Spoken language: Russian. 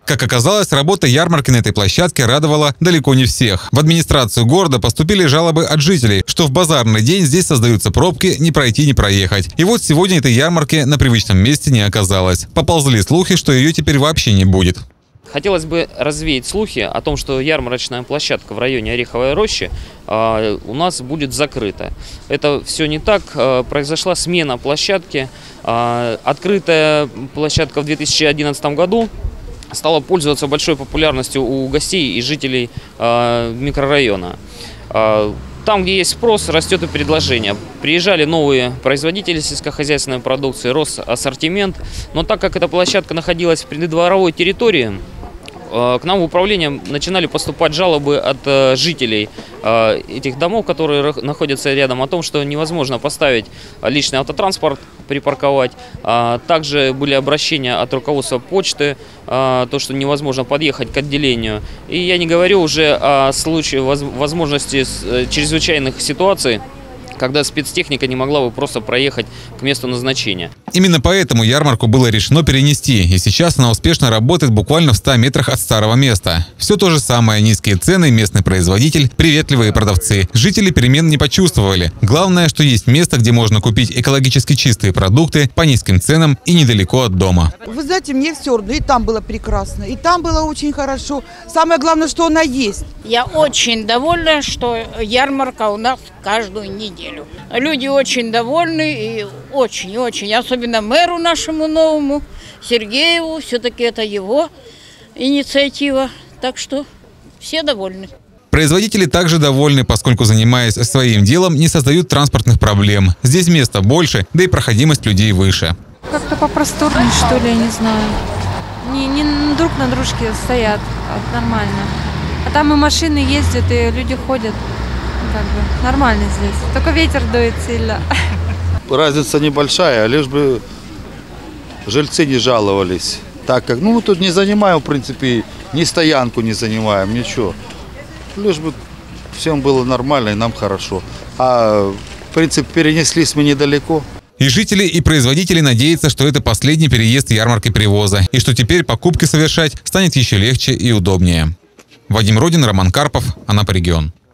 Как оказалось, работа ярмарки на этой площадке радовала далеко не всех. В администрацию города поступили жалобы от жителей, что в базарный день здесь создаются пробки, не пройти, не проехать. И вот сегодня этой ярмарки на привычном месте не оказалось. Поползли слухи, что ее теперь вообще не будет. Хотелось бы развеять слухи о том, что ярмарочная площадка в районе Ореховой рощи у нас будет закрыта. Это все не так. Произошла смена площадки. Открытая площадка в 2011 году стала пользоваться большой популярностью у гостей и жителей микрорайона. Там, где есть спрос, растет и предложение. Приезжали новые производители сельскохозяйственной продукции, рос ассортимент. Но так как эта площадка находилась в придворовой территории, к нам в управление начинали поступать жалобы от жителей этих домов, которые находятся рядом, о том, что невозможно поставить личный автотранспорт, припарковать. Также были обращения от руководства почты, то, что невозможно подъехать к отделению. И я не говорю уже о случае возможности чрезвычайных ситуаций, когда спецтехника не могла бы просто проехать к месту назначения. Именно поэтому ярмарку было решено перенести, и сейчас она успешно работает буквально в 100 метрах от старого места. Все то же самое: низкие цены, местный производитель, приветливые продавцы. Жители перемен не почувствовали. Главное, что есть место, где можно купить экологически чистые продукты по низким ценам и недалеко от дома. Вы знаете, мне все равно, и там было прекрасно, и там было очень хорошо. Самое главное, что она есть. Я очень довольна, что ярмарка у нас каждую неделю. Люди очень довольны и очень, особенно мэру нашему новому, Сергееву, все-таки это его инициатива, так что все довольны. Производители также довольны, поскольку, занимаясь своим делом, не создают транспортных проблем. Здесь места больше, да и проходимость людей выше. Как-то попросторнее, что ли, я не знаю. Не друг на дружке стоят, нормально. А там и машины ездят, и люди ходят. Как бы нормально здесь. Только ветер дует сильно. Разница небольшая, лишь бы жильцы не жаловались. Так как, мы тут не занимаем, в принципе, ни стоянку не занимаем, ничего. Лишь бы всем было нормально и нам хорошо. А, в принципе, перенеслись мы недалеко. И жители, и производители надеются, что это последний переезд ярмарки привоза, и что теперь покупки совершать станет еще легче и удобнее. Вадим Родин, Роман Карпов, Анапа регион.